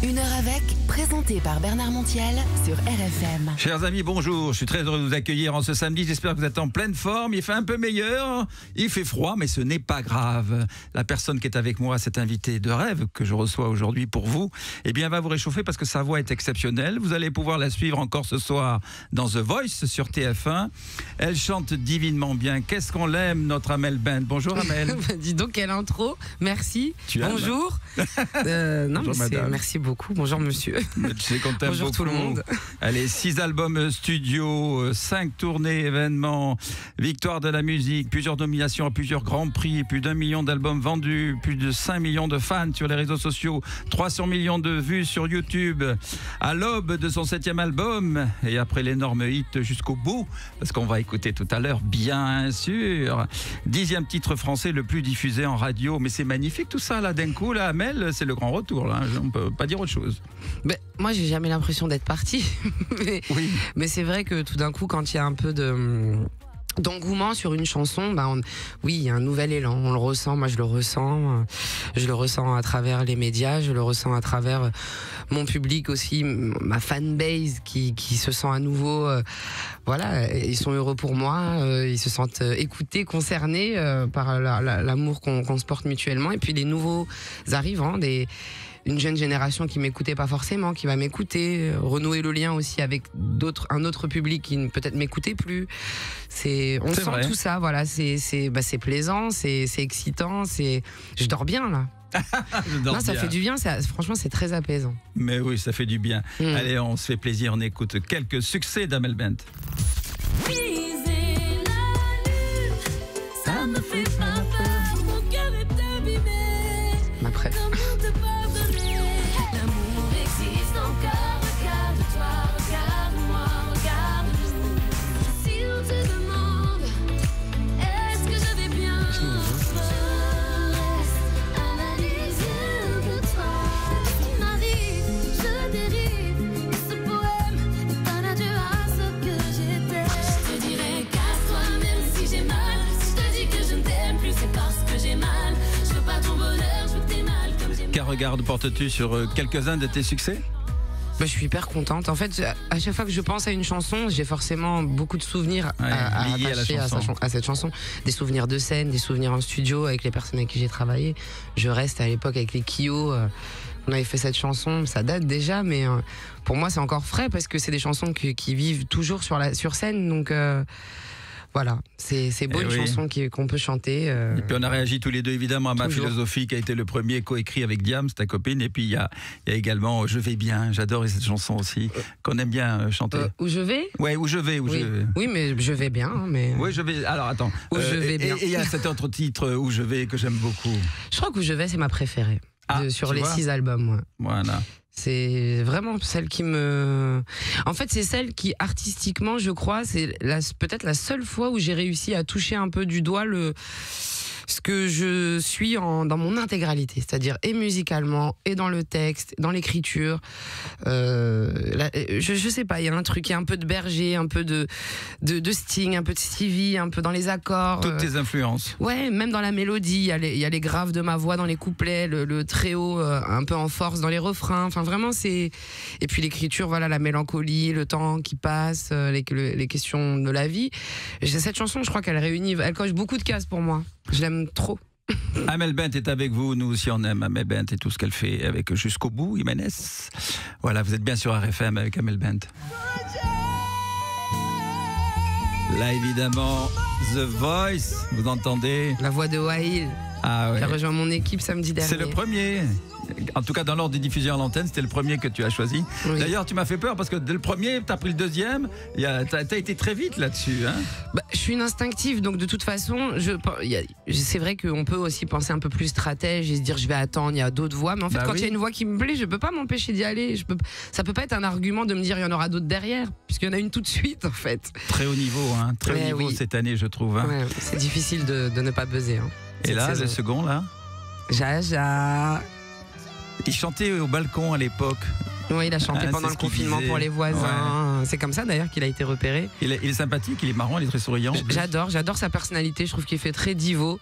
Une heure avec, présenté par Bernard Montiel sur RFM. Chers amis, bonjour. Je suis très heureux de vous accueillir en ce samedi. J'espère que vous êtes en pleine forme. Il fait un peu meilleur. Il fait froid, mais ce n'est pas grave. La personne qui est avec moi, cet invité de rêve que je reçois aujourd'hui pour vous, eh bien, va vous réchauffer parce que sa voix est exceptionnelle. Vous allez pouvoir la suivre encore ce soir dans The Voice sur TF1. Elle chante divinement bien. Qu'est-ce qu'on l'aime, notre Amel Bent. Bonjour Amel. Dis donc, quelle intro. Merci. Bonjour. Non, Bonjour, mais merci beaucoup. Bonjour monsieur. Tu sais qu'on t'aime Bonjour beaucoup. tout le monde. Allez, 6 albums studio, 5 tournées, événements, victoire de la musique, plusieurs nominations à plusieurs grands prix, plus d'1 million d'albums vendus, plus de 5 millions de fans sur les réseaux sociaux, 300 millions de vues sur YouTube. À l'aube de son 7e album, et après l'énorme hit Jusqu'au bout, parce qu'on va écouter tout à l'heure, bien sûr, 10e titre français le plus diffusé en radio. Mais c'est magnifique tout ça, là, d'un coup, là, Amel, c'est le grand retour, là. On ne peut pas dire autre chose. Ben, moi, j'ai jamais l'impression d'être partie. mais c'est vrai que tout d'un coup, quand il y a un peu d'engouement sur une chanson, oui, il y a un nouvel élan, on le ressent, moi je le ressens à travers les médias, je le ressens à travers mon public aussi, ma fanbase qui se sent à nouveau, voilà, ils sont heureux pour moi, ils se sentent écoutés, concernés par l'amour qu'on se porte mutuellement, et puis les nouveaux arrivants, une jeune génération qui m'écoutait pas forcément, qui va m'écouter, renouer le lien aussi avec un autre public qui peut-être m'écoutait plus. On sent vrai. Tout ça, voilà, c'est plaisant, c'est excitant, je dors bien là. Ça fait du bien, franchement c'est très apaisant. Mais oui, ça fait du bien. Allez, on se fait plaisir, on écoute quelques succès d'Amel Bent. Ça me fait pas peur, mon cœur est abîmé. Ma préf. Quel regard portes-tu sur quelques-uns de tes succès ? Je suis hyper contente. En fait, à chaque fois que je pense à une chanson, j'ai forcément beaucoup de souvenirs attachés à cette chanson. Des souvenirs de scène, des souvenirs en studio avec les personnes avec qui j'ai travaillé. Je reste à l'époque avec les Kyo. On avait fait cette chanson, ça date déjà, mais pour moi c'est encore frais parce que c'est des chansons qui vivent toujours sur scène. Donc voilà, c'est beau une chanson qu'on peut chanter. Et puis on a réagi tous les deux évidemment à Ma philosophie qui a été le premier coécrit avec Diams, ta copine. Et puis il y a également Je vais bien, j'adore cette chanson aussi, qu'on aime bien chanter. Où je vais ? Ouais, Où je vais. Oui, mais je vais bien. Mais... Oui, je vais. Alors attends. Où je vais bien. Et il y a cet autre titre, Où je vais, que j'aime beaucoup. Je crois qu'Où je vais, c'est ma préférée. Sur les 6 albums, ouais. Voilà. C'est vraiment celle qui me... En fait, c'est celle qui, artistiquement, je crois, c'est peut-être la seule fois où j'ai réussi à toucher un peu du doigt ce que je suis dans mon intégralité, c'est-à-dire et musicalement, et dans le texte, dans l'écriture. Je sais pas, il y a un truc, il y a un peu de Berger, un peu de Sting, un peu de Stevie, un peu dans les accords. Toutes tes influences. Ouais, même dans la mélodie, il y a les graves de ma voix dans les couplets, le très haut un peu en force dans les refrains. Enfin, vraiment, c'est... Et puis l'écriture, voilà, la mélancolie, le temps qui passe, les questions de la vie. Cette chanson, je crois qu'elle réunit, elle coche beaucoup de cases pour moi. Je l'aime trop. Amel Bent est avec vous, nous aussi on aime Amel Bent et tout ce qu'elle fait avec Jusqu'au bout, Jiménez. Voilà, vous êtes bien sur RFM avec Amel Bent. Là évidemment, The Voice, vous entendez ? La voix de Wael. Ah ouais. Qui a rejoint mon équipe samedi dernier. C'est le premier. En tout cas, dans l'ordre des diffusions à l'antenne, c'était le premier que tu as choisi. Oui. D'ailleurs, tu m'as fait peur parce que dès le premier, tu as pris le deuxième. T'as été très vite là-dessus. Hein, je suis une instinctive, donc de toute façon, c'est vrai qu'on peut aussi penser un peu plus stratège et se dire je vais attendre, il y a d'autres voix. Mais en fait, quand il y a une voix qui me plaît, je peux pas m'empêcher d'y aller. Ça peut pas être un argument de me dire il y en aura d'autres derrière, puisqu'il y en a une tout de suite en fait. Très haut niveau, hein, très haut niveau cette année, je trouve. Hein. Ouais, c'est difficile de ne pas buzzer. Hein, et là, le second, là Jaja. Il chantait au balcon à l'époque. Oui, il a chanté pendant le confinement pour les voisins. Ouais. C'est comme ça d'ailleurs qu'il a été repéré. Il est sympathique, il est marrant, il est très souriant. J'adore sa personnalité. Je trouve qu'il fait très divo.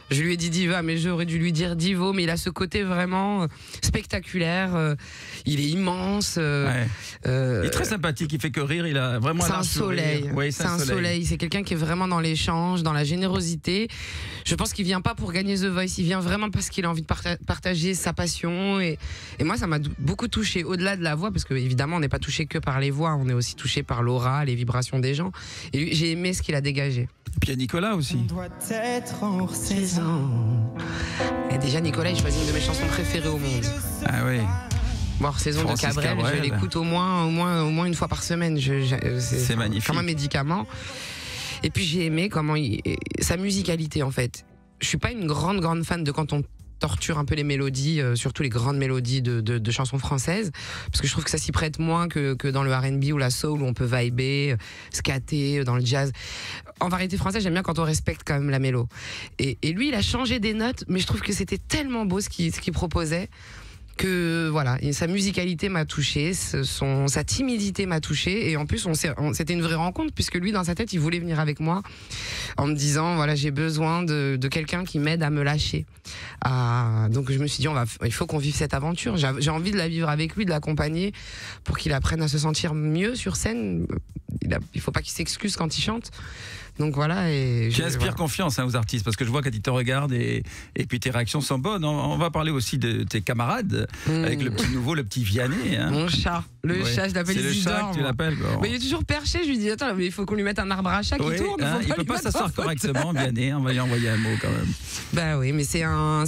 Je lui ai dit diva, mais j'aurais dû lui dire divo, mais il a ce côté vraiment spectaculaire. Il est immense. Il est très sympathique, il fait que rire, il a vraiment c'est un soleil. Oui, c'est un soleil. C'est quelqu'un qui est vraiment dans l'échange, dans la générosité. Je pense qu'il vient pas pour gagner The Voice, il vient vraiment parce qu'il a envie de partager sa passion. Et moi, ça m'a beaucoup touché, au-delà de la voix, parce que évidemment, on n'est pas touché que par les voix, on est aussi touché par l'aura, les vibrations des gens. Et lui, j'ai aimé ce qu'il a dégagé. Et puis il y a Nicolas aussi. On doit être hors saison. Et déjà, Nicolas, il choisit une de mes chansons préférées au monde. Ah oui. Bon, saison de Cabrel, je l'écoute au moins une fois par semaine. C'est magnifique. Comme un médicament. Et puis j'ai aimé sa musicalité en fait. Je suis pas une grande fan de quand on torture un peu les mélodies, surtout les grandes mélodies de chansons françaises, parce que je trouve que ça s'y prête moins que dans le R&B ou la soul où on peut vibrer, scatter, dans le jazz. En variété française, j'aime bien quand on respecte quand même la mélo. Et lui, il a changé des notes, mais je trouve que c'était tellement beau ce qu'il proposait. Que voilà, et sa musicalité m'a touchée, sa timidité m'a touchée, et en plus c'était une vraie rencontre puisque lui dans sa tête il voulait venir avec moi en me disant voilà j'ai besoin de quelqu'un qui m'aide à me lâcher. Donc je me suis dit il faut qu'on vive cette aventure. J'ai envie de la vivre avec lui, de l'accompagner pour qu'il apprenne à se sentir mieux sur scène. Il faut pas qu'il s'excuse quand il chante. Donc voilà. Et tu inspires confiance aux artistes parce que je vois quand ils te regardent et puis tes réactions sont bonnes. On va parler aussi de tes camarades avec le petit nouveau, le petit Vianney. Hein. Mon chat, chat, je l'appelle Isidore. C'est le chat que tu l'appelles. Mais il est toujours perché. Je lui dis attends, mais il faut qu'on lui mette un arbre à chat qui tourne. Hein, il peut pas s'asseoir correctement, Vianney. On va lui envoyer un mot quand même. Bah oui, mais c'est un.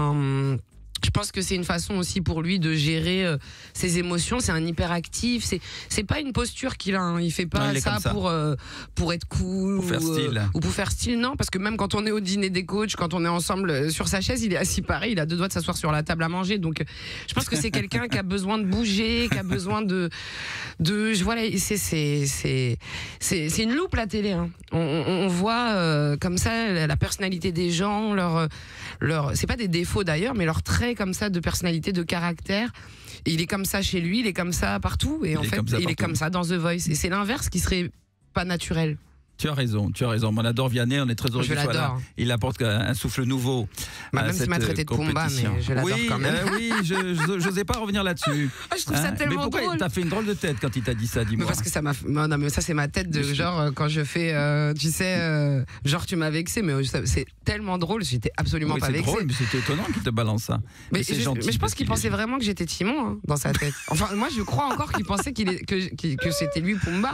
Je pense que c'est une façon aussi pour lui de gérer ses émotions. C'est un hyperactif. C'est pas une posture qu'il a. Hein. Il fait pas ça pour être cool ou pour faire style. Non, parce que même quand on est au dîner des coachs, quand on est ensemble sur sa chaise, il est assis pareil. Il a 2 doigts de s'asseoir sur la table à manger. Donc, je pense que c'est quelqu'un qui a besoin de bouger, qui a besoin voilà, c'est une loupe la télé. Hein. On voit comme ça la personnalité des gens, c'est pas des défauts d'ailleurs, mais leurs traits comme ça de personnalité, de caractère. Et il est comme ça chez lui, il est comme ça partout. Et en fait, il est comme ça dans The Voice. Et c'est l'inverse qui serait pas naturel. Tu as raison. On adore Vianney, on est très heureux qu'il soit là. Il apporte un souffle nouveau. Même s'il m'a traité de Pumba, mais je l'adore quand même. Oui, je n'osais pas revenir là-dessus. Je trouve ça tellement drôle. Mais pourquoi t'as fait une drôle de tête quand il t'a dit ça, dis-moi. Parce que ça m'a. Non, mais ça c'est ma tête de genre quand je fais, tu sais, genre tu m'as vexé, mais c'est tellement drôle. J'étais absolument pas vexé. C'est drôle, mais c'était étonnant qu'il te balance ça. Mais je pense qu'il pensait vraiment que j'étais Timon dans sa tête. Enfin, moi je crois encore qu'il pensait que c'était lui Pumba.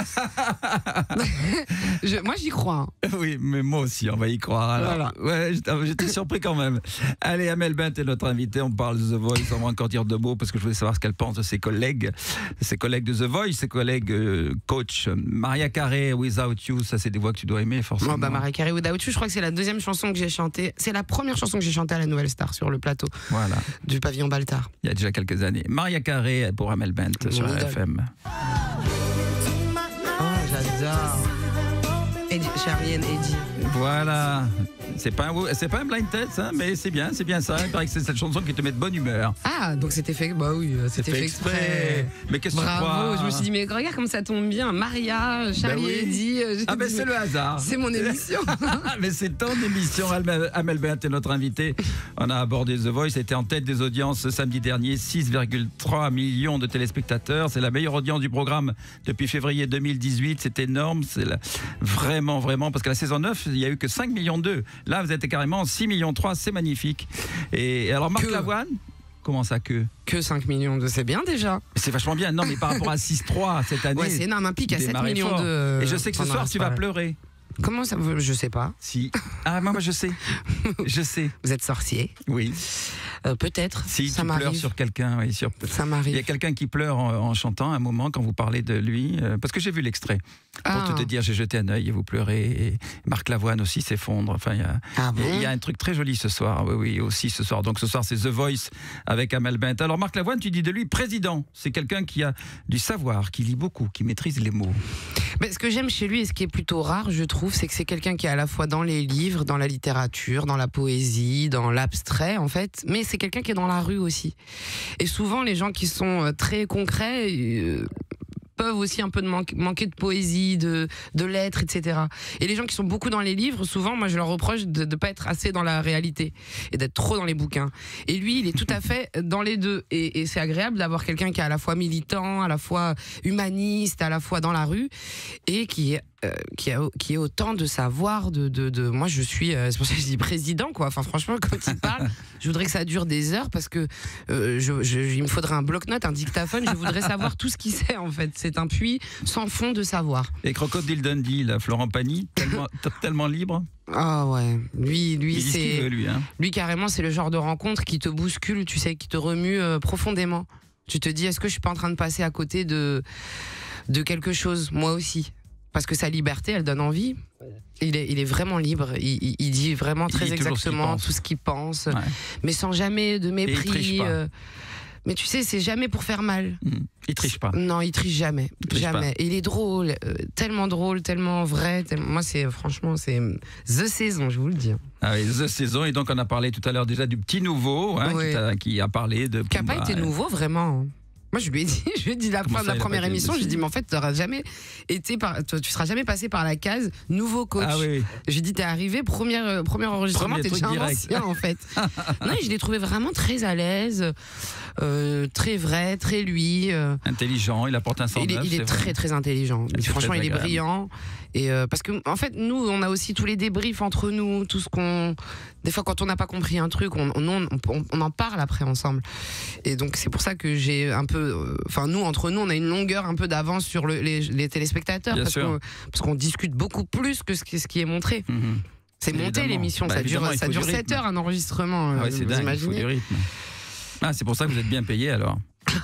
Moi j'y crois. Oui, mais moi aussi, on va y croire. Alors. Voilà. Ouais, j'étais surpris quand même. Allez, Amel Bent est notre invitée. On parle de The Voice. On va encore dire 2 mots parce que je voulais savoir ce qu'elle pense de ses collègues de The Voice, ses collègues coach. Mariah Carey, Without You, ça c'est des voix que tu dois aimer forcément. Mariah Carey, Without You, je crois que c'est la 2e chanson que j'ai chantée. C'est la première chanson que j'ai chantée à la Nouvelle Star sur le plateau. Voilà. Du pavillon Baltard. Il y a déjà quelques années. Mariah Carey pour Amel Bent sur RFM. Oh, j'adore. Charlienne Eddy. Voilà. C'est pas un blind test, hein, mais c'est bien ça. Il paraît que c'est cette chanson qui te met de bonne humeur. Ah, donc c'était fait. Bah oui, c'était fait exprès. Mais qu'est-ce que tu crois? Bravo, je me suis dit, mais regarde comme ça tombe bien. Maria, Charlie Eddy. C'est le hasard. C'est mon émission. Mais c'est ton émission. Amel Bent est notre invitée. On a abordé The Voice. C'était en tête des audiences samedi dernier. 6,3 millions de téléspectateurs. C'est la meilleure audience du programme depuis février 2018. C'est énorme. C'est vraiment, parce que la saison 9, il n'y a eu que 5,2 millions. Là, vous êtes carrément 6,3 millions. C'est magnifique. Et alors, Marc Lavoine, comment ça que 5 millions, c'est bien déjà. C'est vachement bien. Non, mais par rapport à 6,3 cette année. Ouais, c'est énorme. Un pic à 7 millions de. Et je sais que ce soir, tu vas pleurer. Comment ça? Je sais pas. Si. Ah, moi je sais. Je sais. Vous êtes sorcier? Oui. Peut-être. Si ça tu pleures sur quelqu'un, oui, ça m'arrive. Il y a quelqu'un qui pleure en chantant un moment quand vous parlez de lui, parce que j'ai vu l'extrait. Pour te dire, j'ai jeté un œil et vous pleurez. Et Marc Lavoine aussi s'effondre. Enfin, il y a un truc très joli ce soir. Oui, aussi ce soir. Donc ce soir, c'est The Voice avec Amel Bent. Alors Marc Lavoine, tu dis de lui président. C'est quelqu'un qui a du savoir, qui lit beaucoup, qui maîtrise les mots. Mais ce que j'aime chez lui et ce qui est plutôt rare, je trouve, c'est que c'est quelqu'un qui est à la fois dans les livres, dans la littérature, dans la poésie, dans l'abstrait en fait, mais c'est quelqu'un qui est dans la rue aussi. Et souvent les gens qui sont très concrets peuvent aussi un peu manquer de poésie, de lettres, etc. Et les gens qui sont beaucoup dans les livres, souvent, moi je leur reproche de ne pas être assez dans la réalité et d'être trop dans les bouquins. Et lui, il est tout à fait dans les deux. Et c'est agréable d'avoir quelqu'un qui est à la fois militant, à la fois humaniste, à la fois dans la rue, et qui est autant de savoir moi je suis c'est pour ça que je dis président quoi. Enfin franchement quand il parle je voudrais que ça dure des heures parce que il me faudrait un bloc-notes, un dictaphone, je voudrais savoir tout ce qu'il sait en fait. C'est un puits sans fond de savoir. Et Crocodile Dundee, là, Florent Pagny, tellement libre. Ah ouais, lui c'est veut, lui, hein. Lui carrément c'est le genre de rencontre qui te bouscule, tu sais, qui te remue profondément. Tu te dis est-ce que je suis pas en train de passer à côté de quelque chose moi aussi? Parce que sa liberté, elle donne envie. Il est vraiment libre. Il dit vraiment très exactement tout ce qu'il pense, mais sans jamais de mépris. Et il triche pas. Mais tu sais, c'est jamais pour faire mal. Il triche pas. Non, il triche jamais. Jamais. Et il est drôle, tellement vrai. Moi, franchement, c'est The Saison, je vous le dis. Ah oui, The Saison. Et donc, on a parlé tout à l'heure déjà du petit nouveau, hein, oui. qui a parlé de. Qui n'a pas été nouveau, vraiment. Moi, je lui ai dit la fin de la première émission, je lui ai dit, mais en fait, tu seras jamais passé par la case nouveau coach. Ah oui. Je lui ai dit, t'es arrivé, premier enregistrement, t'es déjà un ancien, en fait. Non, et je l'ai trouvé vraiment très à l'aise, très vrai, très lui. Intelligent, il apporte un sens neuf. Il est très, très intelligent. Franchement, il est brillant. Et parce que, en fait, nous, on a aussi tous les débriefs entre nous, tout ce qu'on. Des fois, quand on n'a pas compris un truc, on en parle après ensemble. Et donc, c'est pour ça que j'ai un peu. Enfin, nous, entre nous, on a une longueur un peu d'avance sur les téléspectateurs. Parce qu'on discute beaucoup plus que ce qui est montré. C'est monté l'émission, ça dure 7 heures un enregistrement. Ouais, c'est dingue, il faut du rythme. Ah, c'est pour ça que vous êtes bien payé alors.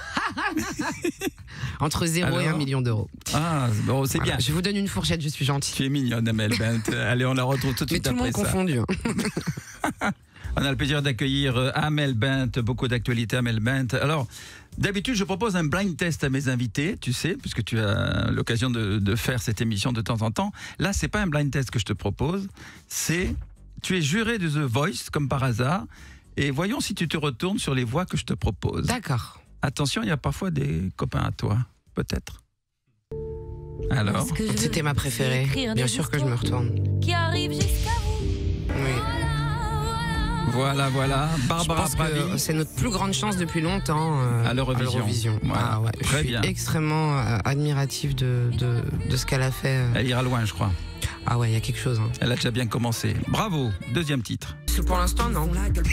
Entre 0 et 1 million d'euros. Ah, bon, c'est bien. Je vous donne une fourchette, je suis gentille. Tu es mignonne, Amel Bent. Allez, on la retrouve tout de suite après ça. Mais tout le monde confondu. On a le plaisir d'accueillir Amel Bent, beaucoup d'actualités Amel Bent. Alors, d'habitude, je propose un blind test à mes invités, tu sais, puisque tu as l'occasion de faire cette émission de temps en temps. Là, c'est pas un blind test que je te propose, tu es juré de The Voice, comme par hasard, et voyons si tu te retournes sur les voix que je te propose. D'accord. Attention, il y a parfois des copains à toi, peut-être. Alors, c'était ma préférée. Bien sûr que je me retourne. Qui arrive jusqu'à vous. Oui. Voilà. Barbara Pravi. C'est notre plus grande chance depuis longtemps à l'Eurovision. Voilà. Ah ouais. Très bien. Je suis extrêmement admiratif de ce qu'elle a fait. Elle ira loin, je crois. Ah ouais, il y a quelque chose. Hein. Elle a déjà bien commencé. Bravo, deuxième titre. Pour l'instant, non.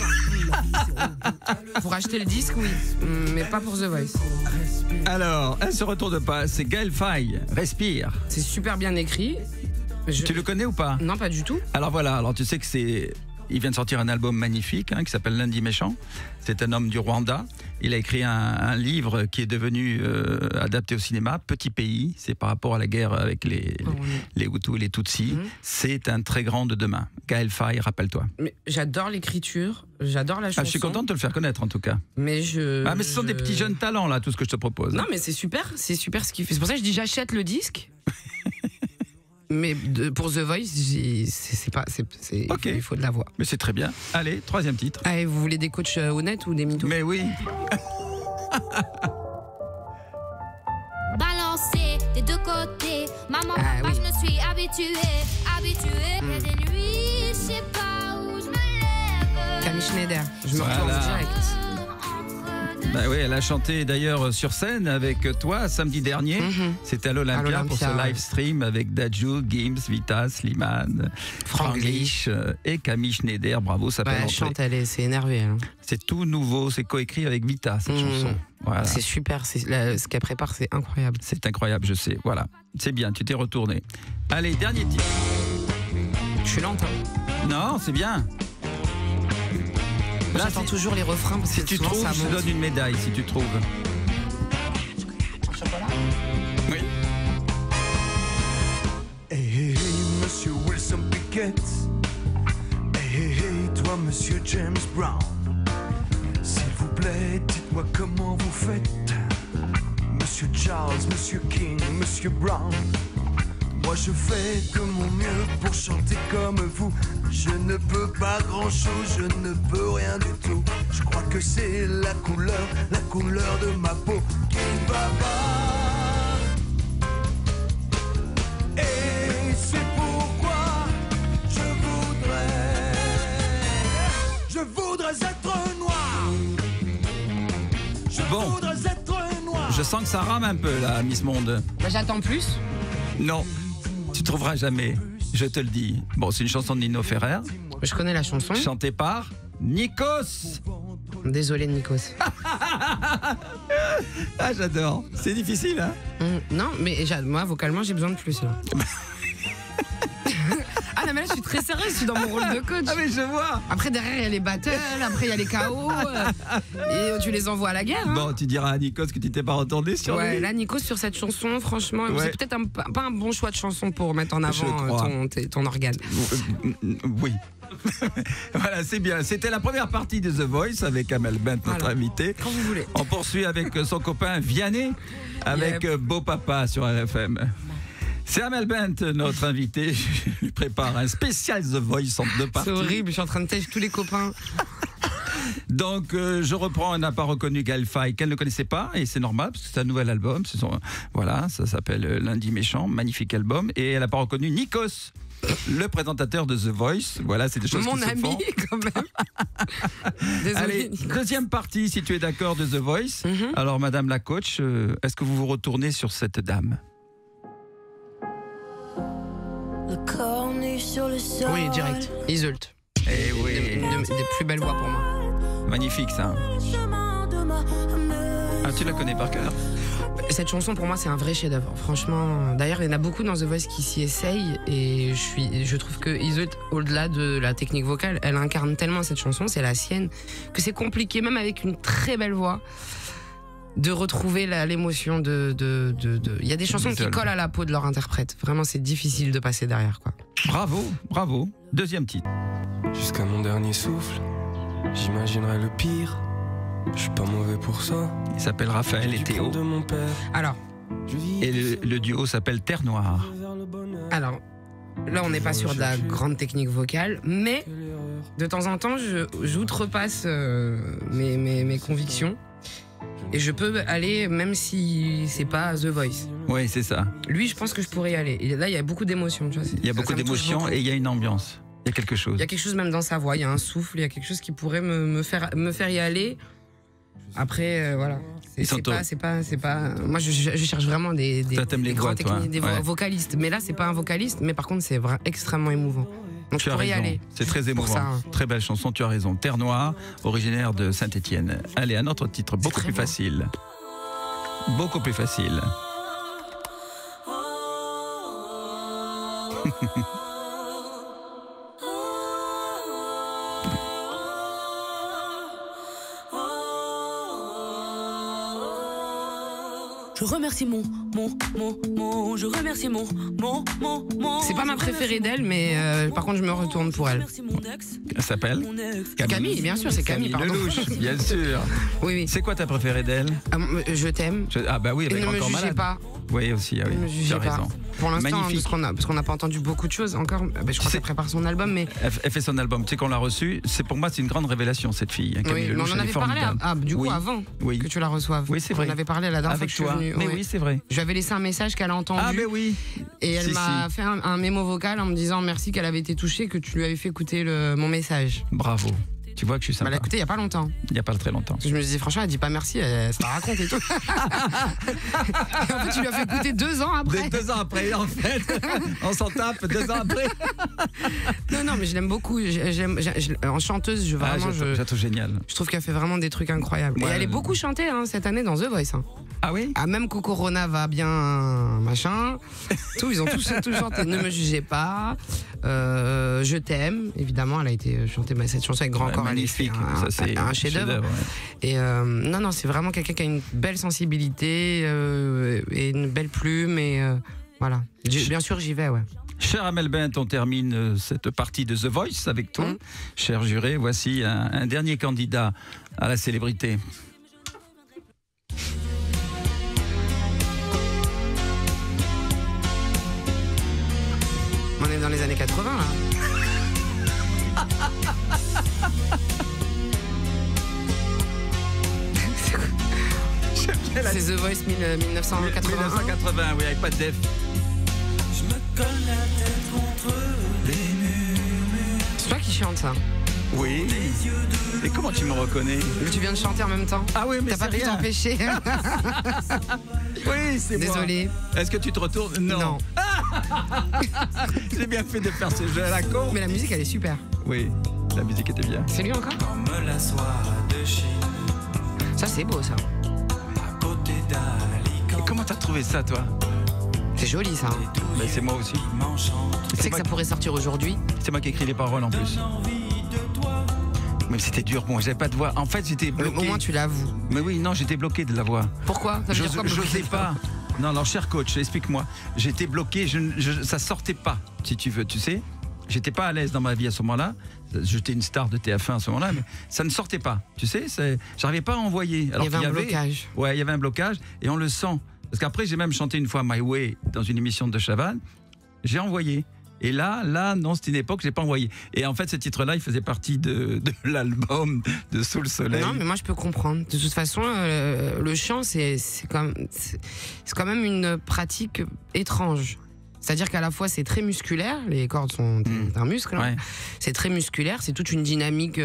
Pour acheter le disque, oui. Mais pas pour The Voice. Alors, elle se retourne pas. C'est Gaël Faye. Respire. C'est super bien écrit. Tu le connais ou pas? Non, pas du tout. Alors voilà, alors tu sais que il vient de sortir un album magnifique qui s'appelle Lundi Méchant. C'est un homme du Rwanda. Il a écrit un livre qui est devenu adapté au cinéma, Petit Pays. C'est par rapport à la guerre avec les Hutus et les Tutsis. C'est un très grand de demain. Gaël Faye, rappelle-toi. Mais j'adore l'écriture, j'adore la chanson. Je suis content de te le faire connaître en tout cas. Mais ce sont des petits jeunes talents là, tout ce que je te propose. Non mais c'est super ce qu'il fait. C'est pour ça que je dis j'achète le disque. Mais pour The Voice, okay. Il faut de la voix. Mais c'est très bien. Allez, troisième titre. Allez, vous voulez des coachs honnêtes ou des mythos? Mais oui. Balancer des deux côtés. Maman, papa, je me suis habituée. Il y a des nuits, je sais pas où je me lève. Camille Schneider, je me retourne direct. Bah oui, elle a chanté d'ailleurs sur scène avec toi samedi dernier. C'était à l'Olympia pour ce live stream avec Dadju, Gims, Vita, Slimane, Franglish et Camille Schneider. Bravo, ça elle chante, c'est énervé. Hein. C'est tout nouveau, c'est coécrit avec Vita cette chanson. Voilà. C'est super, ce qu'elle prépare, c'est incroyable. C'est incroyable, je sais. Voilà, c'est bien, tu t'es retourné. Allez, dernier titre. Je suis lente. Hein. Non, c'est bien. Là, j'attends toujours les refrains parce que si tu trouves, je te donne une médaille si tu trouves. Oui. Hey, monsieur Wilson Pickett. Hey, toi, monsieur James Brown. S'il vous plaît, dites-moi comment vous faites. Monsieur Charles, monsieur King, monsieur Brown. Moi je fais de mon mieux pour chanter comme vous. Je ne peux pas grand chose, je ne peux rien du tout. Je crois que c'est la couleur de ma peau qui ne va pas. Je sens que ça rame un peu là, Miss Monde. Bah, j'attends plus. Non, tu trouveras jamais, je te le dis. Bon, c'est une chanson de Nino Ferrer, Je connais la chanson. chantée par Nikos. Désolé, Nikos. Ah, j'adore. C'est difficile, hein? Non, mais moi, vocalement, j'ai besoin de plus. Là. Ah non, mais là, je suis très sérieuse, je suis dans mon rôle de coach. Ah, mais je vois. Après, derrière, il y a les battles, après, il y a les KO. Et tu les envoies à la guerre. Hein. Bon, tu diras à Nikos que tu t'es pas retourné sur Ouais, lui. là, Nikos, sur cette chanson, franchement, Ouais. c'est peut-être pas un bon choix de chanson pour mettre en avant ton organe. Oui. Voilà, c'est bien. C'était la première partie de The Voice avec Amel Bent, notre Voilà. invité. Quand vous voulez. On poursuit avec son copain Vianney, avec Beau Papa sur RFM. C'est Amel Bent, notre invité. Je lui prépare un spécial The Voice en 2 parties. C'est horrible, je suis en train de têcher tous les copains. Donc, je reprends. Elle n'a pas reconnu Gaël Faye, qu'elle ne connaissait pas, et c'est normal, parce que c'est un nouvel album. Voilà, ça s'appelle Lundi Méchant, magnifique album. Et elle n'a pas reconnu Nikos, le présentateur de The Voice. Voilà, c'est des choses Mon qui se ami, font. quand même. Désolé. Allez, deuxième partie, si tu es d'accord, de The Voice. Alors, Madame la coach, est-ce que vous vous retournez sur cette dame? Oui, direct. Iseult. Eh oui, Des plus belles voix pour moi. magnifique ça. Ah, tu la connais par cœur? Cette chanson, pour moi, c'est un vrai chef-d'œuvre. Franchement, d'ailleurs, il y en a beaucoup dans The Voice qui s'y essayent. Et je trouve que Iseult, au-delà de la technique vocale, elle incarne tellement cette chanson, c'est la sienne, que c'est compliqué, même avec une très belle voix, de retrouver l'émotion Il y a des chansons qui collent à la peau de leur interprète. Vraiment, c'est difficile de passer derrière, quoi. Bravo, bravo. Deuxième titre. Jusqu'à mon dernier souffle, j'imaginerai le pire. Je suis pas mauvais pour ça. Il s'appelle Raphaël et Théo. De mon père. Alors, Et le duo s'appelle Terre Noire. là, on n'est pas sur de la grande technique vocale, mais de temps en temps, j'outrepasse mes convictions. Et je peux aller, même si c'est pas The Voice. Oui, c'est ça. Lui, je pense que je pourrais y aller. Et là, il y a beaucoup d'émotions. Tu vois, Il y a beaucoup d'émotions et il y a une ambiance. Il y a quelque chose. Il y a quelque chose même dans sa voix, il y a un souffle, il y a quelque chose qui pourrait me faire y aller. Après, voilà. C'est pas. Moi, je cherche vraiment des grands techniques, des vocalistes. Mais là, c'est pas un vocaliste, mais par contre, c'est extrêmement émouvant. Donc, je pourrais y aller. C'est très émouvant. Ça, hein. Très belle chanson, tu as raison. Terre Noire, originaire de Saint-Étienne. Allez, un autre titre, beaucoup plus facile. Beaucoup plus facile. Je remercie je remercie C'est pas ma préférée d'elle, mais par contre, je me retourne pour elle. Elle s'appelle Camille, bien sûr, c'est Camille, pardon. Lelouch, bien sûr. Oui. C'est quoi ta préférée d'elle? Je t'aime. Ah bah oui, avec Et ne me Encore jugez malade. pas. Oui, aussi, ah oui. Ne me jugez Tu as pas. raison. Pour l'instant, Magnifique. parce qu'on n'a pas entendu beaucoup de choses encore. Je crois qu'elle prépare son album, mais. Elle fait son album. Tu sais qu'on l'a reçu. Pour moi, c'est une grande révélation, cette fille. Hein, Camille Oui, mais Lelouch, on en elle est avait parlé formidable. du coup Oui. avant Oui. que tu la reçoives. Oui, c'est vrai. On avait parlé la dernière Avec fois que toi. je suis venue. Mais oui, c'est vrai. Je lui avais laissé un message qu'elle a entendu. Ah, ben oui. Et elle m'a fait un mémo vocal en me disant merci qu'elle avait été touchée, que tu lui avais fait écouter mon message. Bravo. Tu vois que je suis sympa. Elle l'a écouté il n'y a pas longtemps. Il n'y a pas très longtemps. Je me disais, franchement, elle dit pas merci, elle se la raconte et tout. Et en fait, tu lui as fait écouter 2 ans après. 2 ans après, en fait. On s'en tape 2 ans après. Non, mais je l'aime beaucoup. En chanteuse, je trouve génial. Je trouve qu'elle fait vraiment des trucs incroyables. Ouais, et elle est beaucoup chantée cette année dans The Voice. Ah oui? Ah, même Cocorona va bien, machin. Ils ont tous chanté. Ne me jugez pas. Je t'aime. Évidemment, elle a été chantée cette chanson avec Grand Corps. Magnifique. Un chef-d'œuvre. Ouais. Et non, c'est vraiment quelqu'un qui a une belle sensibilité et une belle plume. Et voilà. Bien sûr, j'y vais, ouais. Cher Amel Bent, on termine cette partie de The Voice avec toi. Cher juré, voici un dernier candidat à la célébrité. On est dans les années 80, là. C'est The Voice 1980. 1980, oui, avec pas de def. Je me colle la tête contre des murs. C'est toi qui chante ça. Oui. Et comment tu me reconnais? Tu viens de chanter en même temps. Ah oui, mais t'as pas pu t'empêcher. Oui, c'est moi. Désolé. Est-ce que tu te retournes? Non. J'ai bien fait de faire ce jeu à la con. Mais la musique, elle est super. Oui, la musique était bien. C'est lui encore? Comme la soie de Chine, Ça, c'est beau, ça. à côté d'Alicante. Et comment t'as trouvé ça, toi? C'est joli, ça. Ben, c'est moi aussi. Tu sais que ça pourrait sortir aujourd'hui? C'est moi qui écris les paroles en plus. Mais c'était dur, bon, j'avais pas de voix. En fait, j'étais bloqué. Au moins, tu l'avoues. Mais oui, non, j'étais bloqué de la voix. Pourquoi? Ça veut dire quoi, bloqué? J'osais pas. Non, alors, cher coach, explique-moi. J'étais bloqué, ça sortait pas, si tu veux, tu sais. J'étais pas à l'aise dans ma vie à ce moment-là. J'étais une star de TF1 à ce moment-là, mais ça ne sortait pas. Tu sais, j'arrivais pas à envoyer. Alors il y avait un blocage. Ouais, il y avait un blocage et on le sent. Parce qu'après, j'ai même chanté une fois My Way dans une émission de Chavannes. J'ai envoyé. Et là, non, c'était une époque, j'ai pas envoyé. Et en fait, ce titre-là, il faisait partie de l'album de Sous le Soleil. Non, mais moi, je peux comprendre. De toute façon, le chant, c'est quand même une pratique étrange. C'est-à-dire qu'à la fois, c'est très musculaire. Les cordes sont un muscle. Hein. Ouais. C'est très musculaire. C'est toute une dynamique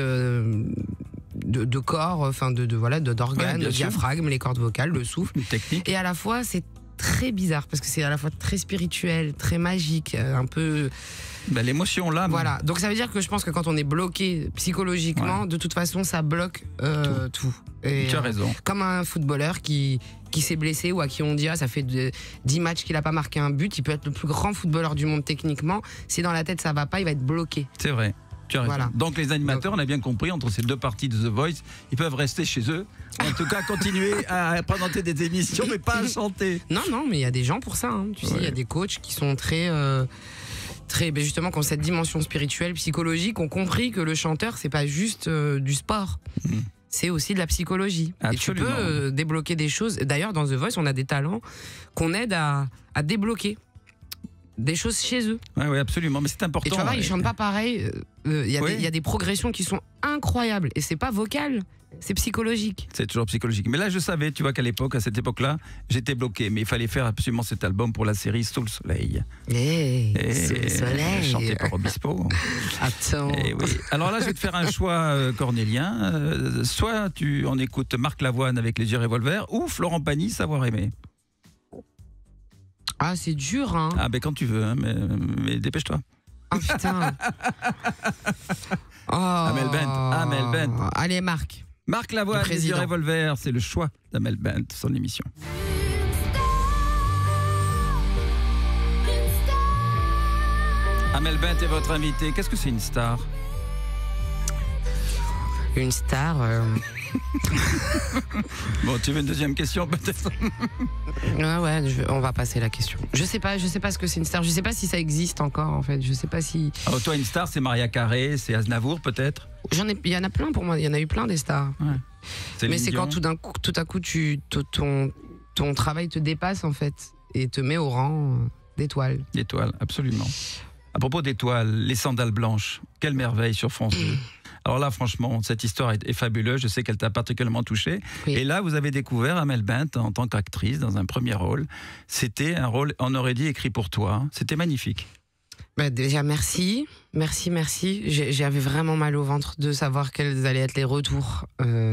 de corps, enfin d'organes, Ouais, de diaphragme, les cordes vocales, le souffle. Une technique. Et à la fois, c'est très bizarre parce que c'est à la fois très spirituel, très magique, un peu. Ben, l'émotion là. Voilà. Donc ça veut dire que je pense que quand on est bloqué psychologiquement, de toute façon, ça bloque tout. Et, tu as raison. Comme un footballeur qui s'est blessé ou à qui on dit ça fait 10 matchs qu'il n'a pas marqué un but, il peut être le plus grand footballeur du monde techniquement. Si dans la tête ça va pas, il va être bloqué. C'est vrai. Tu as raison. Voilà. Donc les animateurs, on a bien compris, entre ces deux parties de The Voice, ils peuvent rester chez eux. En tout cas, continuer à présenter des émissions, mais pas à chanter. Non, mais il y a des gens pour ça. Hein. Tu sais, il y a des coachs qui sont très justement, qui ont cette dimension spirituelle, psychologique, ont compris que le chanteur, c'est pas juste du sport. C'est aussi de la psychologie. Absolument. Et tu peux débloquer des choses. D'ailleurs, dans The Voice, on a des talents qu'on aide à débloquer des choses chez eux. Oui, absolument. Mais c'est important. Et tu vas voir, ils chantent pas pareil. Il y a des progressions qui sont incroyables. Et c'est pas vocal, c'est psychologique. C'est toujours psychologique. Mais là, je savais, tu vois, qu'à l'époque, à cette époque-là, j'étais bloqué. Mais il fallait faire absolument cet album pour la série Sous le Soleil. Sous le Soleil. Chanté par Obispo. Attends. Et oui. Alors là, je vais te faire un choix cornélien. Soit on écoute Marc Lavoine avec Les Yeux Revolver, ou Florent Pagny, Savoir aimer. Ah, c'est dur, hein. Ah, ben quand tu veux, hein, mais dépêche-toi. Ah, putain. Amel Bent. Allez, Marc. Marc Lavoine, Les Yeux Revolver, c'est le choix d'Amel Bent, son émission. Amel Bent est votre invité. Qu'est-ce que c'est une star? Une star. Bon, tu veux une deuxième question peut-être? On va passer la question. Je sais pas ce que c'est une star. Je sais pas si ça existe encore en fait. Je sais pas si. Oh, toi, une star, c'est Maria Carré, c'est Aznavour peut-être? Il y en a plein pour moi. Il y en a eu plein des stars. Ouais. Mais c'est quand tout à coup, ton travail te dépasse en fait et te met au rang d'étoile. D'étoile, absolument. À propos d'étoiles, les sandales blanches, quelle merveille sur France 2. Alors là, franchement, cette histoire est fabuleuse. Je sais qu'elle t'a particulièrement touché. Oui. Et là, vous avez découvert Amel Bent en tant qu'actrice dans un premier rôle. C'était un rôle, on aurait dit, écrit pour toi. C'était magnifique. Bah déjà, merci. J'avais vraiment mal au ventre de savoir quels allaient être les retours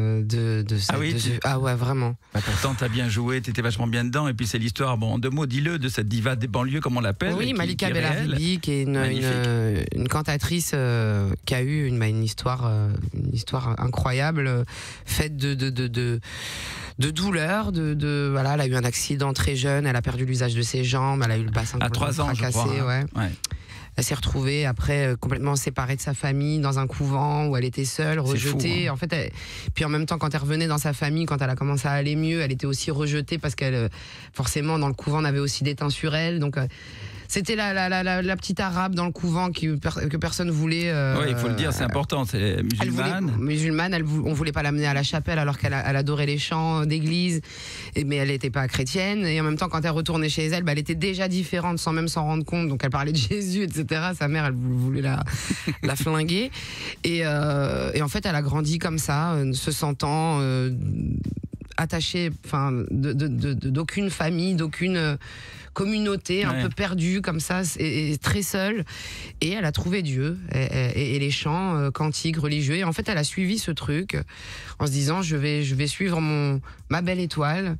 Ah ouais, vraiment. Bah pourtant, t'as bien joué, t'étais vachement bien dedans. Et puis, c'est l'histoire, bon, en 2 mots, dis-le, de cette diva des banlieues, comme on l'appelle. Oui, Malika Bellaribi, qui est une cantatrice qui a eu une histoire incroyable, faite de douleur, voilà, elle a eu un accident très jeune, elle a perdu l'usage de ses jambes, elle a eu le bassin à 3 ans, fracassé, je crois, hein. Ouais. Elle s'est retrouvée après complètement séparée de sa famille dans un couvent où elle était seule, rejetée. Fou, hein. En fait, puis en même temps, quand elle revenait dans sa famille, quand elle a commencé à aller mieux, elle était aussi rejetée parce qu'elle, forcément, dans le couvent, on avait aussi des teints sur elle. Donc, c'était la petite arabe dans le couvent que personne voulait. Oui, il faut le dire, c'est important. C'est musulmane. On voulait pas l'amener à la chapelle alors qu'elle adorait les chants d'église, mais elle n'était pas chrétienne. Et en même temps, quand elle retournait chez elle, elle était déjà différente sans même s'en rendre compte. Donc elle parlait de Jésus, etc. Sa mère, elle voulait la flinguer. Et en fait, elle a grandi comme ça, se sentant attachée, d'aucune famille, d'aucune communauté un peu perdue comme ça, et très seule. Et elle a trouvé Dieu et les chants cantiques religieux. Et en fait, elle a suivi ce truc en se disant je vais suivre ma belle étoile.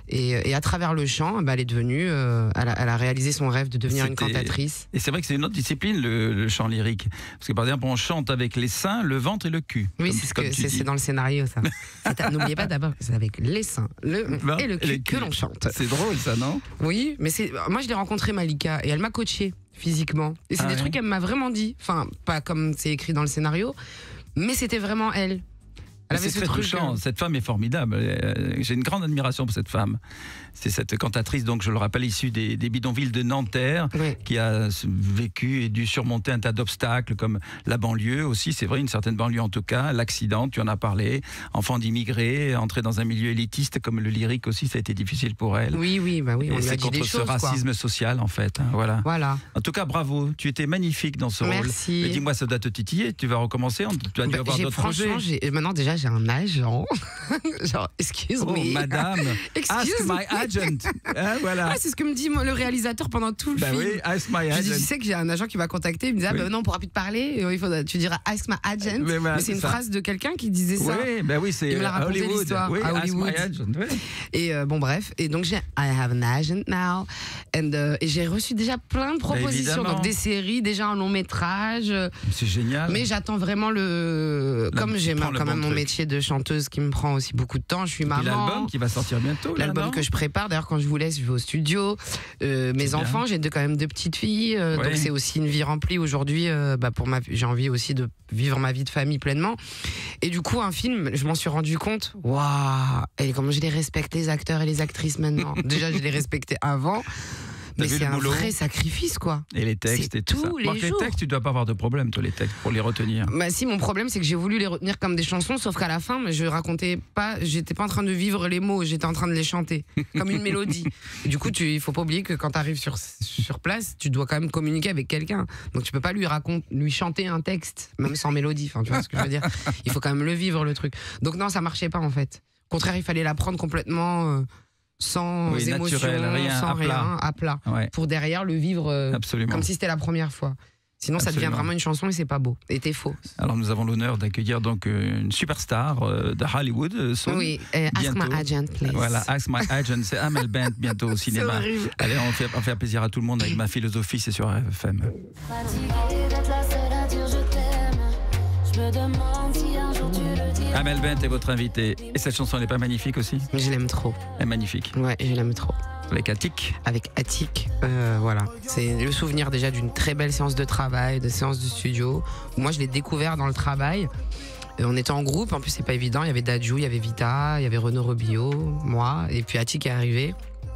Et à travers le chant, elle est devenue, elle a réalisé son rêve de devenir une cantatrice. Et c'est vrai que c'est une autre discipline, le chant lyrique. Parce que par exemple, on chante avec les seins, le ventre et le cul. Oui, c'est dans le scénario, ça. N'oubliez pas d'abord que c'est avec les seins et le cul que l'on chante. C'est drôle, ça, non? Oui, mais moi je l'ai rencontré, Malika, et elle m'a coachée physiquement. Et c'est des trucs qu'elle m'a vraiment dit. Enfin, pas comme c'est écrit dans le scénario, mais c'était vraiment elle. C'est très touchant. Cette femme est formidable. J'ai une grande admiration pour cette femme. C'est cette cantatrice, donc je le rappelle, issue des bidonvilles de Nanterre, qui a vécu et dû surmonter un tas d'obstacles, comme la banlieue aussi, c'est vrai, une certaine banlieue en tout cas, l'accident, tu en as parlé, enfant d'immigrés, entrer dans un milieu élitiste comme le lyrique aussi, ça a été difficile pour elle. Oui, on lui a dit des choses. C'est contre ce racisme social, en fait. Hein, voilà. En tout cas, bravo, tu étais magnifique dans ce rôle. Merci. Mais dis-moi, ça doit te titiller, tu vas recommencer, tu as dû avoir d'autres projets. Maintenant, déjà, j'ai un agent. Genre, excuse-moi. Madame, ask my agent. Voilà. C'est ce que me dit le réalisateur pendant tout le film. Oui, ask my agent. Je dis, tu sais que j'ai un agent qui va contacter, il me dit, non, on pourra plus te parler, tu diras ask my agent. Mais c'est une phrase de quelqu'un qui disait ça. Oui, c'est il me l'a raconté l'histoire à Hollywood. Ask my agent. Et bon, bref. Et donc, I have an agent now. Et j'ai reçu déjà plein de propositions. Donc, des séries, déjà un long métrage. C'est génial. Mais j'attends vraiment comme j'ai quand même mon métier de chanteuse qui me prend aussi beaucoup de temps, je suis maman. L'album qui va sortir bientôt. L'album que je prépare, d'ailleurs quand je vous laisse, je vais au studio. Mes enfants, j'ai quand même 2 petites filles, donc c'est aussi une vie remplie aujourd'hui. J'ai envie aussi de vivre ma vie de famille pleinement. Et du coup, un film, je m'en suis rendu compte, waouh, et comment je les respecte, les acteurs et les actrices maintenant. Déjà, je les respectais avant. Mais c'est un vrai sacrifice, quoi. Et les textes et tout ça. Les textes, tu dois pas avoir de problème, toi, les textes, pour les retenir. Si, mon problème, c'est que j'ai voulu les retenir comme des chansons, sauf qu'à la fin, je racontais pas, j'étais pas en train de vivre les mots, j'étais en train de les chanter, comme une mélodie. Et du coup, il faut pas oublier que quand tu arrives sur place, tu dois quand même communiquer avec quelqu'un. Donc tu peux pas lui chanter un texte, même sans mélodie. Enfin, tu vois ce que je veux dire? Il faut quand même le vivre, le truc. Donc non, ça marchait pas, en fait. Au contraire, il fallait l'apprendre complètement... sans émotion, naturel, sans rien, à plat. Pour derrière le vivre comme si c'était la première fois. Sinon, ça devient vraiment une chanson et c'est pas beau. Et t'es faux. Alors, nous avons l'honneur d'accueillir donc une superstar de Hollywood. Oui, Ask My Agent, please. Voilà, Ask My Agent, c'est Amel Bent bientôt au cinéma. Allez, on va faire plaisir à tout le monde avec Ma philosophie, c'est sur RFM. Fatiguée d'être la seule à dire je t'aime. Je me demande si un jour tu le diras. Amel Bent est votre invitée. Et cette chanson, elle n'est pas magnifique aussi? Je l'aime trop. Elle est magnifique. Ouais, je l'aime trop. Avec Attic. Avec Attic, voilà. C'est le souvenir déjà d'une très belle séance de travail, de séance de studio. Moi, je l'ai découvert dans le travail. On était en groupe, en plus, c'est pas évident. Il y avait Dadju, il y avait Vita, il y avait Renaud Robillot, moi. Et puis Attic est arrivé.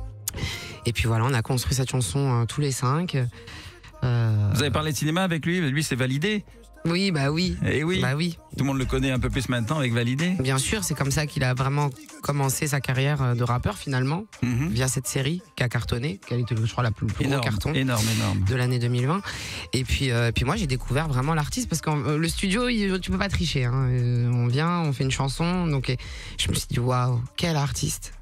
Et puis voilà, on a construit cette chanson tous les 5. Vous avez parlé de cinéma avec lui? Lui, c'est Validé. Oui, bah oui. Et oui. Bah oui. Tout le monde le connaît un peu plus maintenant avec Validé. Bien sûr, c'est comme ça qu'il a vraiment commencé sa carrière de rappeur finalement, via cette série qui a cartonné, qui a été, je crois, la plus gros carton énorme. de l'année 2020. Et puis moi, j'ai découvert vraiment l'artiste parce que le studio, tu peux pas tricher. Hein. On vient, on fait une chanson, donc je me suis dit waouh, quel artiste.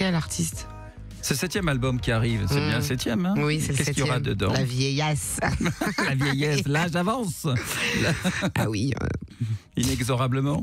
C'est le 7e album qui arrive, c'est bien le 7e, hein? Oui, c'est le 7e. Qu'est-ce qu'il y aura dedans? La vieillesse. La vieillesse, l'âge avance. Ah oui. Inexorablement.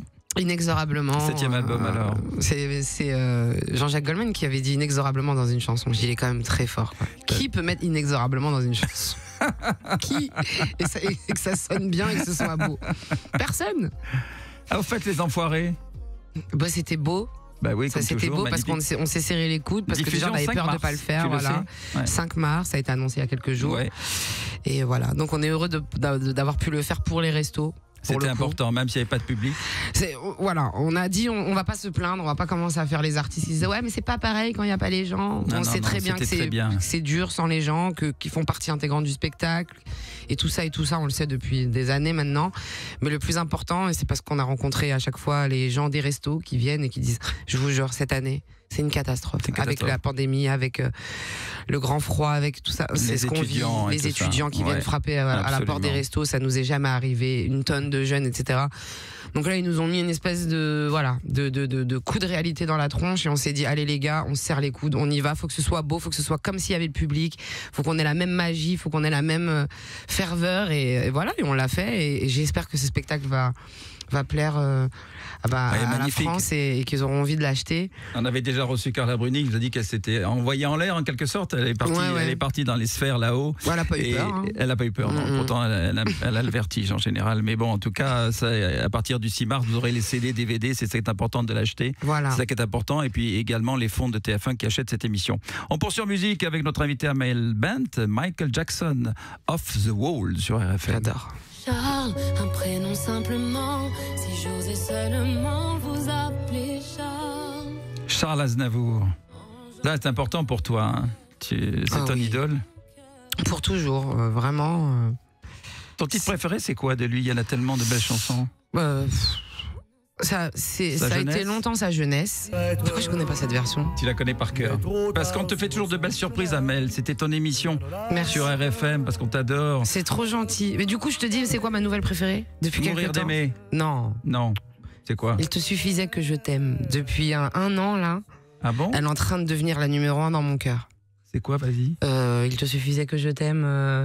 7e album alors. C'est Jean-Jacques Goldman qui avait dit inexorablement dans une chanson. Il est quand même très fort. Quoi. Qui peut mettre inexorablement dans une chanson? Qui et que ça sonne bien et que ce soit beau? Personne. Ah, au fait, Les Enfoirés. Bah, c'était beau. Bah oui, ça c'était beau parce qu'on s'est serré les coudes parce que déjà on avait peur de pas le faire. Voilà. 5 mars, ça a été annoncé il y a quelques jours. Ouais. Et voilà, donc on est heureux d'avoir pu le faire pour les restos. C'était important, même s'il n'y avait pas de public. Voilà, on a dit on va pas se plaindre, on va pas commencer à faire les artistes. Ils disaient ouais, mais c'est pas pareil quand il n'y a pas les gens. On sait très bien que c'est dur sans les gens, qui font partie intégrante du spectacle. Et tout ça, on le sait depuis des années maintenant. Mais le plus important, et c'est parce qu'on a rencontré à chaque fois les gens des restos qui viennent et qui disent je vous jure, cette année, C'est une catastrophe. C'est une catastrophe. Avec la pandémie, avec le grand froid, avec tout ça. C'est ce qu'on vit. Les étudiants qui viennent frapper à la porte des restos, ça nous est jamais arrivé. Une tonne de jeunes, etc. Donc là, ils nous ont mis une espèce de coup de réalité dans la tronche et on s'est dit, allez les gars, on se serre les coudes, on y va. Faut que ce soit beau, faut que ce soit comme s'il y avait le public. Faut qu'on ait la même magie, faut qu'on ait la même ferveur et voilà. Et on l'a fait et j'espère que ce spectacle va plaire à la France et qu'ils auront envie de l'acheter. On avait déjà reçu Carla Bruni, qui nous a dit qu'elle s'était envoyée en l'air en quelque sorte. Elle est partie dans les sphères là-haut. Ouais, elle n'a pas eu peur. Hein. Elle n'a pas eu peur, non. Pourtant elle a le vertige en général. Mais bon, en tout cas, ça, à partir du 6 mars, vous aurez les CD, DVD, c'est ça qui est important de l'acheter. Voilà. C'est ça qui est important. Et puis également les fonds de TF1 qui achètent cette émission. On poursuit en musique avec notre invité Amel Bent, Michael Jackson, Off the Wall sur RFM. J'adore. Charles, un prénom simplement, si j'osais seulement vous appeler Charles. Charles Aznavour. Là, c'est important pour toi. Hein. C'est ton idole. Pour toujours, vraiment. Ton titre préféré, c'est quoi de lui? Il y en a tellement de belles chansons. Ça a été longtemps sa jeunesse. Pourquoi je connais pas cette version? Tu la connais par cœur. Parce qu'on te fait toujours de belles surprises, Amel. C'était ton émission sur RFM, parce qu'on t'adore. C'est trop gentil. Mais du coup, je te dis, c'est quoi ma nouvelle préférée depuis quelques temps? Mourir d'aimer. Non. C'est quoi? Il te suffisait que je t'aime. Depuis un an, là. Ah bon? Elle est en train de devenir la numéro 1 dans mon cœur. C'est quoi, vas-y? Il te suffisait que je t'aime.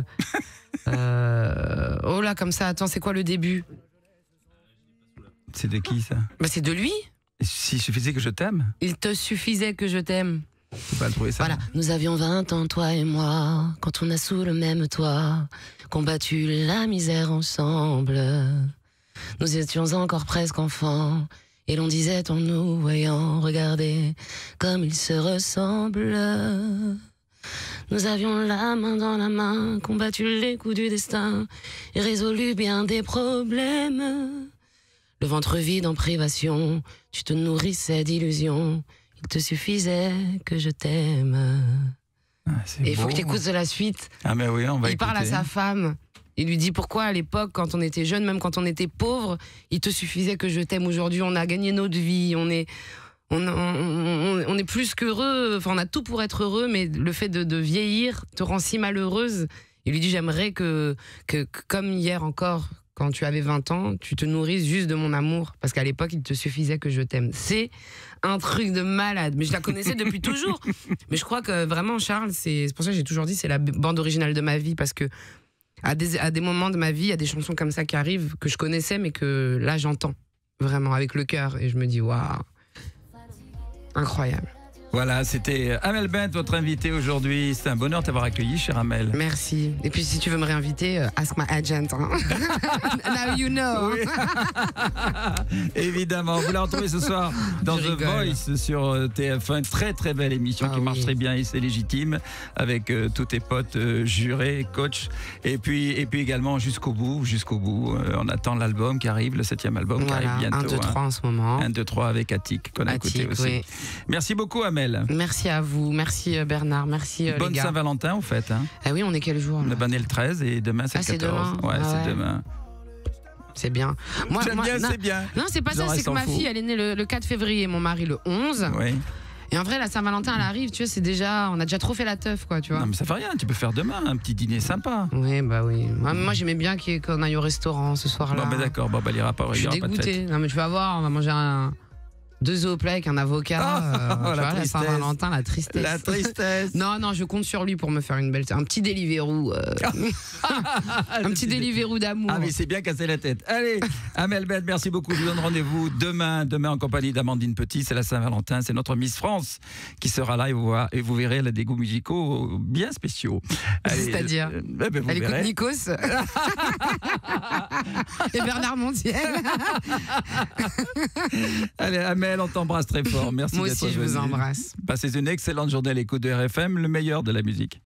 Oh là, comme ça, attends, c'est quoi le début? C'est de qui ça? C'est de lui. S'il suffisait que je t'aime? Il te suffisait que je t'aime. Faut pas le trouver ça. Voilà. Nous avions 20 ans, toi et moi, quand on a sous le même toit combattu la misère ensemble. Nous étions encore presque enfants et l'on disait en nous voyant, regardez comme ils se ressemblent. Nous avions la main dans la main, combattu les coups du destin et résolu bien des problèmes. Le ventre vide en privation, tu te nourrissais d'illusions. Il te suffisait que je t'aime. Et il faut que tu écoutes la suite. Ah mais oui, on va Il parle à sa femme. Il lui dit pourquoi à l'époque, quand on était jeune, même quand on était pauvre, il te suffisait que je t'aime. Aujourd'hui, on a gagné notre vie, on est plus qu'heureux. Enfin, on a tout pour être heureux, mais le fait de vieillir te rend si malheureuse. Il lui dit j'aimerais que comme hier encore, quand tu avais 20 ans, tu te nourrisses juste de mon amour. Parce qu'à l'époque, il te suffisait que je t'aime. C'est un truc de malade. Mais je la connaissais depuis toujours. Mais je crois que vraiment, Charles, c'est pour ça que j'ai toujours dit c'est la bande originale de ma vie. Parce que à des moments de ma vie, il y a des chansons comme ça qui arrivent, que je connaissais, mais que là, j'entends. Vraiment, avec le cœur. Et je me dis, waouh, incroyable. Voilà, c'était Amel Bent, votre invité aujourd'hui. C'est un bonheur de t'avoir accueilli, cher Amel. Merci. Et puis, si tu veux me réinviter, ask my agent. Hein. Now you know. Oui. Évidemment. Vous la retrouvez ce soir dans The Voice sur TF1. Très, très belle émission qui marche très bien et c'est légitime avec tous tes potes jurés, coach. Et puis également jusqu'au bout. On attend l'album qui arrive, le 7e album qui arrive bientôt. 1, 2, 3 en ce moment. 1, 2, 3 avec Attic, qu'on a écouté aussi. Oui. Merci beaucoup, Amel. Merci à vous, merci Bernard, merci les gars. Bonne Saint-Valentin en fait. Hein. Ah oui, on est quel jour là? On est le 13 et demain c'est le 14. Demain. Ouais, c'est demain. C'est bien. C'est bien. Non, c'est pas ça, c'est que ma fille, elle est née le 4 février, mon mari le 11. Oui. Et en vrai, la Saint-Valentin, elle arrive, tu vois, on a déjà trop fait la teuf, quoi, tu vois. Non, mais ça fait rien, tu peux faire demain un petit dîner sympa. Oui, bah oui. Moi j'aimais bien qu'on aille au restaurant ce soir-là. Non, mais d'accord, bon, bah, il ira pas. Je suis dégoûtée. Non, mais tu vas voir, on va manger 2 œufs au plat avec un avocat. La Saint-Valentin, la tristesse. La tristesse. Non, je compte sur lui pour me faire un petit Deliveroo. Un petit Deliveroo d'amour. Ah, mais c'est bien cassé la tête. Allez, Amel Bent, merci beaucoup. Je vous donne rendez-vous demain en compagnie d'Amandine Petit. C'est la Saint-Valentin. C'est notre Miss France qui sera là et vous verrez, elle a des goûts musicaux bien spéciaux. C'est-à-dire elle écoute Nikos et Bernard Montiel. Allez, Amel, on t'embrasse très fort. Merci d'être venu. Moi aussi, je vous embrasse. Passez une excellente journée à l'écoute de RFM, le meilleur de la musique.